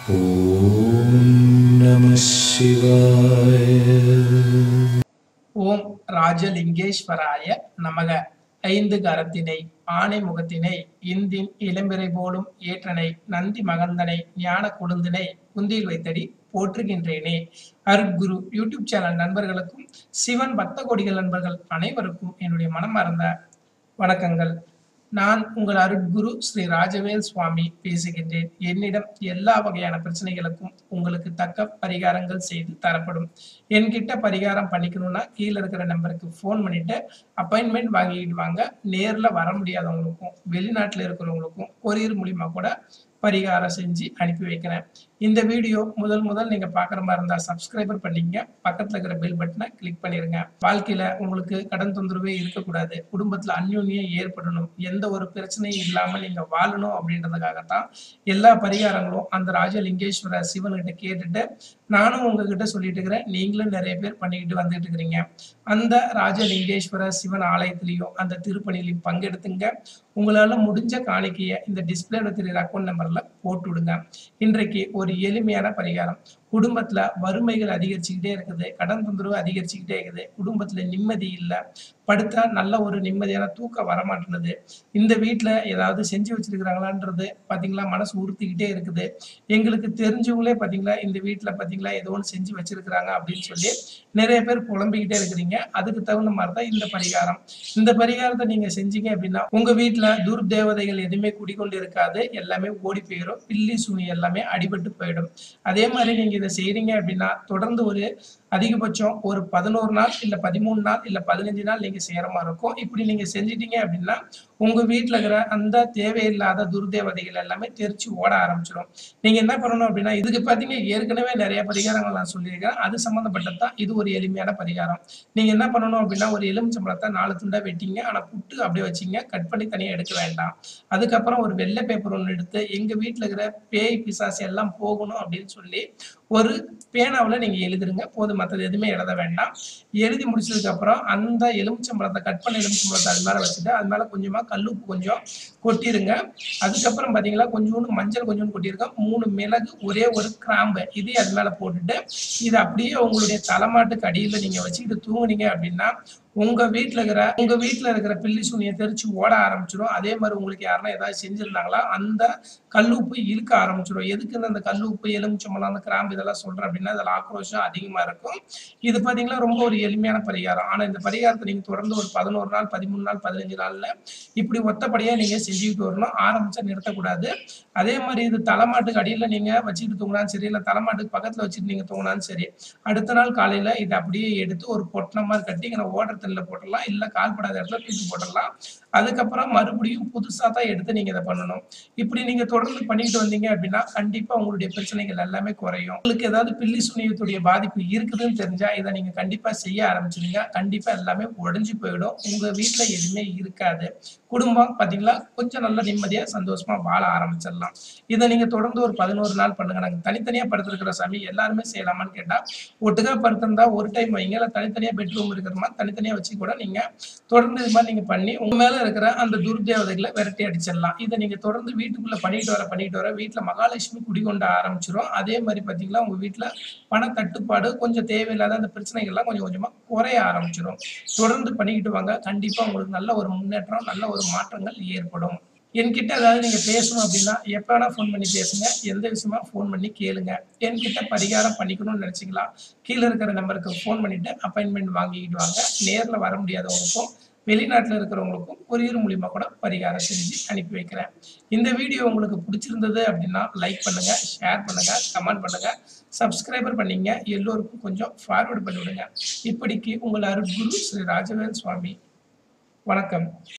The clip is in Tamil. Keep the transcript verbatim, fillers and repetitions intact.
ஓம் நம சிவாய. ஓம் ராஜலிங்கேஸ்வராய நமக. ஐந்து கரத்தினை ஆனை முகத்தினை இந்தின் இளம்பிறை போலும் ஏற்றனை நந்தி மகந்தனை ஞான கொழுந்தினை குந்தியில் வைத்தடி போற்றுகின்றேனே. அருட்குரு யூடியூப் சேனல் நண்பர்களுக்கும் சிவன் பக்த கோடிகள் நண்பர்கள் அனைவருக்கும் என்னுடைய மனமார்ந்த வணக்கங்கள். நான் உங்கள் அருட்குரு ஸ்ரீ ராஜவேல் சுவாமி பேசுகின்றேன். என்னிடம் எல்லா வகையான பிரச்சனைகளுக்கும் உங்களுக்கு தக்க பரிகாரங்கள் செய்து தரப்படும். என்கிட்ட பரிகாரம் பண்ணிக்கணும்னா கீழே இருக்கிற நம்பருக்கு ஃபோன் பண்ணிட்டு அப்பாயின்மெண்ட் வாங்கிட்டு வாங்க. நேரில் வர முடியாதவங்களுக்கும் வெளிநாட்டில் இருக்கிறவங்களுக்கும் கொரியர் மூலியமா கூட பரிகாரம் செஞ்சு அனுப்பி வைக்கிறேன். இந்த வீடியோ முதல் முதல் நீங்க பாக்குற மாதிரி இருந்தா சப்ஸ்கிரைபர் பண்ணிங்க, பக்கத்துல இருக்கிற பெல் பட்டனை கிளிக் பண்ணிருங்க. வாழ்க்கையில உங்களுக்கு கடன் தொந்தரவே இருக்கக்கூடாது, குடும்பத்துல அந்யோன்யம் ஏற்படணும், எந்த ஒரு பிரச்சனையும் இல்லாம நீங்க வாழணும் அப்படின்றதுக்காகத்தான் எல்லா பரிகாரங்களும் அந்த ராஜலிங்கேஸ்வர சிவன்கிட்ட கேட்டுட்டு நானும் உங்ககிட்ட சொல்லிட்டு இருக்கிறேன். நீங்களும் நிறைய பேர் பண்ணிக்கிட்டு வந்துட்டு இருக்கிறீங்க. அந்த ராஜலிங்கேஸ்வர சிவன் ஆலயத்திலையும் அந்த திருப்பணிலையும் பங்கெடுத்துங்க. உங்களால முடிஞ்ச காணிக்கைய இந்த டிஸ்பிளேல தெரியுற அக்கௌண்ட் நம்பர்ல போட்டு விடுங்க. இன்றைக்கு ஒரு எளிமையான பரிகாரம். குடும்பத்துல வறுமைகள் அதிகரிச்சுக்கிட்டே இருக்குது, கடன் தொந்தரவு அதிகரிச்சுக்கிட்டே இருக்குது, குடும்பத்துல நிம்மதி இல்லை, படுத்தா நல்ல ஒரு நிம்மதியான தூக்கம் வரமாட்டேங்குது, இந்த வீட்டுல ஏதாவது செஞ்சு வச்சிருக்கிறாங்களான்றது பாத்தீங்களா மனசு உறுத்திக்கிட்டே இருக்குது, எங்களுக்கு தெரிஞ்சவங்களே பாத்தீங்களா இந்த வீட்டுல பாத்தீங்களா ஏதோ ஒன்று செஞ்சு வச்சிருக்கிறாங்க அப்படின்னு சொல்லி நிறைய பேர் புலம்பிக்கிட்டே இருக்கிறீங்க. அதுக்கு தகுந்த மாதிரிதான் இந்த பரிகாரம். இந்த பரிகாரத்தை நீங்க செஞ்சீங்க அப்படின்னா உங்க வீட்டுல துர்தேவதைகள் எதுவுமே குடிக்கொண்டு இருக்காது, எல்லாமே ஓடி போயிடும், பில்லி சூனி எல்லாமே அடிபட்டு போயிடும். அதே மாதிரி நீங்க இதை செய்றீங்க அப்படின்னா தொடர்ந்து ஒரு அதிகபட்சம் ஒரு பதினோரு நாள் இல்ல பதிமூணு நாள் இல்ல பதினஞ்சு நாள் நீங்க செய்யற மாதிரி இருக்கும். இப்படி நீங்க செஞ்சிட்டீங்க அப்படின்னா உங்க வீட்டுல இருக்கிற அந்த தேவையில்லாத துர்தேவதைகள் எல்லாமே தெரிச்சு ஓட ஆரம்பிச்சிடும். நீங்க என்ன பண்ணணும் அப்படின்னா இதுக்கு பாத்தீங்க ஏற்கனவே நிறைய பரிகாரங்கள் நான் சொல்லியிருக்கேன், அது சம்பந்தப்பட்டதான் இது ஒரு எளிமையான பரிகாரம். நீங்க என்ன பண்ணணும் அப்படின்னா ஒரு எலுமிச்சம்பழத்தை நாலு துண்டா வெட்டிங்க, ஆனா புட்டு அப்படியே வச்சிங்க, கட் பண்ணி தனியா எடுக்க வேண்டாம். அதுக்கப்புறம் ஒரு வெள்ளை பேப்பர் ஒன்று எடுத்து எங்க வீட்டுல இருக்கிற பேய் பிசாசு எல்லாம் போகணும் அப்படின்னு சொல்லி ஒரு பேனாவுல நீங்க எழுதிருங்க போதும், மற்றது எதுவுமே எழுத வேண்டாம். எழுதி முடிச்சதுக்கு அப்புறம் அந்த எலுமிச்சம்பழத்தை கட் பண்ண எலுமிச்சம்பழத்தை அது மேல வச்சுட்டு அது மேல கொஞ்சமா கல்லுப்பு கொஞ்சம் கொட்டிருங்க. அதுக்கப்புறம் பாத்தீங்களா கொஞ்சோண்டு மஞ்சள் கொஞ்சோண்டு கொட்டிருங்க, மூணு மிளகு, ஒரே ஒரு கிராம்பு இதையும் அது மேல போட்டுட்டு இது அப்படியே உங்களுடைய தலைமாட்டுக்கு அடியில நீங்க வச்சுக்கிட்டு தூங்குனீங்க அப்படின்னா உங்க வீட்டுல இருக்கிற உங்க வீட்டுல இருக்கிற பில்லி சூனியை தெரிச்சு ஓட ஆரம்பிச்சிடும். அதே மாதிரி உங்களுக்கு யாருன்னா ஏதாவது செஞ்சிருந்தாங்களா அந்த கல்லுப்பு இழுக்க ஆரம்பிச்சிடும். எதுக்குன்னு அந்த கல்லுப்பு எலுமிச்சம்பழம் அந்த கிராம்பு இதெல்லாம் சொல்றேன் அப்படின்னா அதில் ஆக்ரோஷம் அதிகமா இருக்கும். இது பாத்தீங்கன்னா ரொம்ப ஒரு எளிமையான பரிகாரம். ஆனா இந்த பரிகாரத்தை நீங்க தொடர்ந்து ஒரு பதினோரு நாள் பதிமூணு நாள் பதினஞ்சு நாள்ல இப்படி ஒத்தப்படியா நீங்க செஞ்சுக்கிட்டு வரணும், ஆரம்பிச்சா நிறுத்தக்கூடாது. அதே மாதிரி இது தலைமாட்டுக்கு அடியில நீங்க வச்சுக்கிட்டு தூங்கினாலும் சரி, இல்ல தலைமாட்டுக்கு பக்கத்துல வச்சுட்டு நீங்க தூங்கினாலும் சரி, அடுத்த நாள் காலையில இதை அப்படியே எடுத்து ஒரு பொட்டண மாதிரி கட்டி இங்க ஓடுற தண்ணில போட்டுடலாம், இல்ல கால்படாத இடத்துல தூக்கி போட்டுடலாம். அதுக்கப்புறம் மறுபடியும் புதுசா தான் எடுத்து நீங்க இதை பண்ணணும். இப்படி நீங்க தொடர்ந்து பண்ணிட்டு வந்தீங்க அப்படின்னா கண்டிப்பா உங்களுடைய பிரச்சனைகள் எல்லாமே குறையும். உங்களுக்கு ஏதாவது பில்லி சூனியத்துடைய பாதிப்பு இருக்குதுன்னு தெரிஞ்சா இதை நீங்க கண்டிப்பா செய்ய ஆரம்பிச்சிருங்க. கண்டிப்பா எல்லாமே உடைஞ்சு போயிடும், உங்க வீட்டுல எதுவுமே இருக்காது, குடும்பம் பாத்தீங்களா கொஞ்சம் நல்ல நிம்மதியா சந்தோஷமா வாழ ஆரம்பிச்சிடலாம். இதை நீங்க தொடர்ந்து ஒரு பதினோரு நாள் பண்ணுங்க. நாங்க தனித்தனியா படுத்திருக்கிற சாமி எல்லாருமே செய்யலாமான்னு கேட்டா ஒட்டுக்கா படுத்திருந்தா ஒரு டைம் வைங்க, இல்ல தனித்தனியா பெட்ரூம் இருக்கிற மாதிரி தனித்தனியா வச்சு கூட நீங்க தொடர்ந்து இது மாதிரி நீங்க பண்ணி உங்க மேல இருக்கிற அந்த துர்தேவதைகளை விரட்டி அடிச்சிடலாம். இதை நீங்க தொடர்ந்து வீட்டுக்குள்ள பண்ணிட்டு வர பண்ணிட்டு வர வீட்டுல மகாலட்சுமி குடிகொண்ட ஆரம்பிச்சிடும். அதே மாதிரி பாத்தீங்களா உங்க வீட்டுல பண தட்டுப்பாடு கொஞ்சம் தேவையில்லாத அந்த பிரச்சனைகள்லாம் கொஞ்சம் கொஞ்சமா குறைய ஆரம்பிச்சிடும். தொடர்ந்து பண்ணிக்கிட்டு வாங்க, கண்டிப்பா உங்களுக்கு நல்ல ஒரு முன்னேற்றம் நல்ல ஒரு மாற்றங்கள் ஏற்படும். என்கிட்ட ஏதாவது நீங்க பேசணும் அப்படின்னா எப்ப வேணா ஃபோன் பண்ணி பேசுங்க, எந்த விஷயமா ஃபோன் பண்ணி கேளுங்க. என்கிட்ட பரிகாரம் பண்ணிக்கணும்னு நினைச்சீங்களா கீழே இருக்கிற நம்பருக்கு ஃபோன் பண்ணிட்டு அப்பாயின்மெண்ட் வாங்கிக்கிட்டு வாங்க. நேர்ல வர முடியாதவங்களுக்கும் வெளிநாட்டில் இருக்கிறவங்களுக்கும் கொரியர் மூலியமா கூட பரிகாரம் செஞ்சு அனுப்பி வைக்கிறேன். இந்த வீடியோ உங்களுக்கு பிடிச்சிருந்தது அப்படின்னா லைக் பண்ணுங்க, ஷேர் பண்ணுங்க, கமெண்ட் பண்ணுங்க, சப்ஸ்கிரைபர் பண்ணீங்க எல்லோருக்கும் கொஞ்சம் ஃபார்வர்ட் பண்ணி விடுங்க. இப்படிக்கு உங்கள் அருட்குரு ஸ்ரீ ராஜவேல் சுவாமி. வணக்கம்.